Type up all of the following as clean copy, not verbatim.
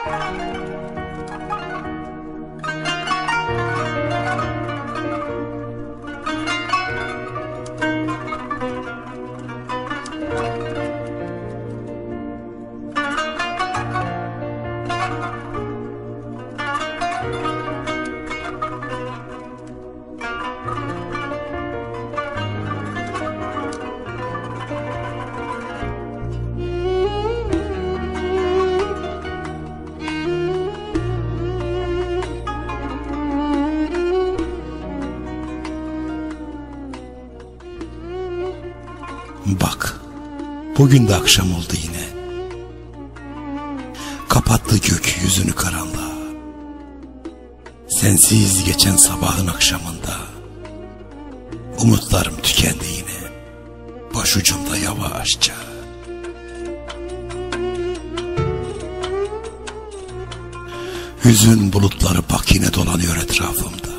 Bak, bugün de akşam oldu yine. Kapattı gök yüzünü karanlığa. Sensiz geçen sabahın akşamında umutlarım tükendi yine, başucumda yavaşça. Hüzün bulutları bak yine dolanıyor etrafımda.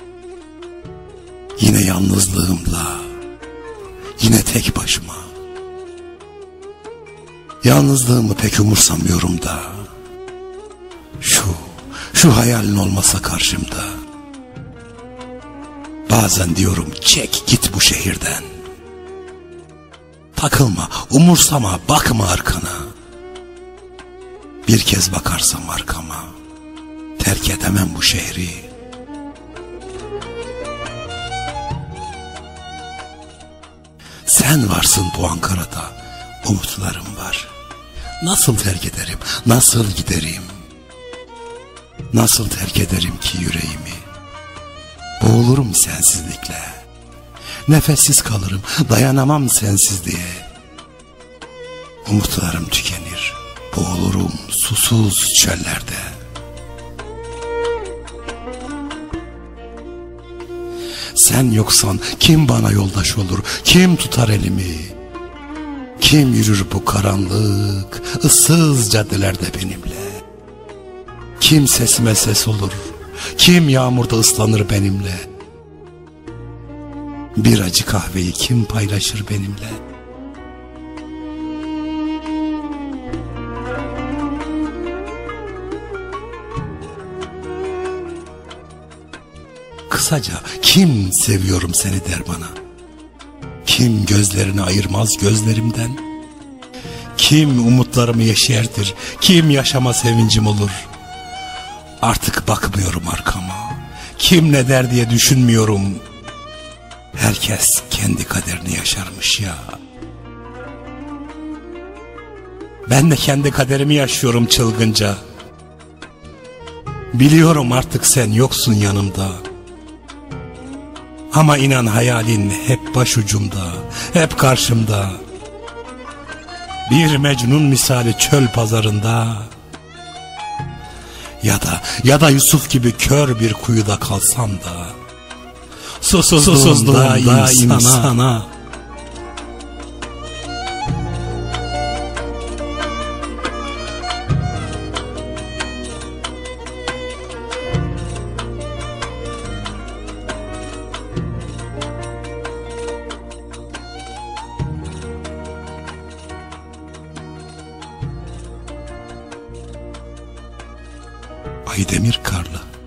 Yine yalnızlığımla, yine tek başıma. Yalnızlığımı pek umursamıyorum da. Şu hayalin olmasa karşımda. Bazen diyorum çek git bu şehirden. Takılma, umursama, bakma arkana. Bir kez bakarsam arkama, terk edemem bu şehri. Sen varsın bu Ankara'da, umutlarım var. Nasıl terk ederim, nasıl giderim? Nasıl terk ederim ki yüreğimi? Boğulurum sensizlikle. Nefessiz kalırım, dayanamam sensizliğe. Umutlarım tükenir, boğulurum susuz çöllerde. Sen yoksan kim bana yoldaş olur, kim tutar elimi? Kim yürür bu karanlık, ıssız caddelerde benimle? Kim sesime ses olur, kim yağmurda ıslanır benimle? Bir acı kahveyi kim paylaşır benimle? Kısaca kim seviyorum seni der bana? Kim gözlerini ayırmaz gözlerimden? Kim umutlarımı yeşertir? Kim yaşama sevincim olur? Artık bakmıyorum arkama. Kim ne der diye düşünmüyorum. Herkes kendi kaderini yaşarmış ya. Ben de kendi kaderimi yaşıyorum çılgınca. Biliyorum artık sen yoksun yanımda. Ama inan hayalin hep başucumda, hep karşımda. Bir Mecnun misali çöl pazarında. Ya da Yusuf gibi kör bir kuyuda kalsam da, susuzluğumda insana. Aydemir Karlı.